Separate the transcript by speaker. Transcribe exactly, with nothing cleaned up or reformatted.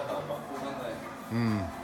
Speaker 1: だからやっぱこう考え
Speaker 2: うん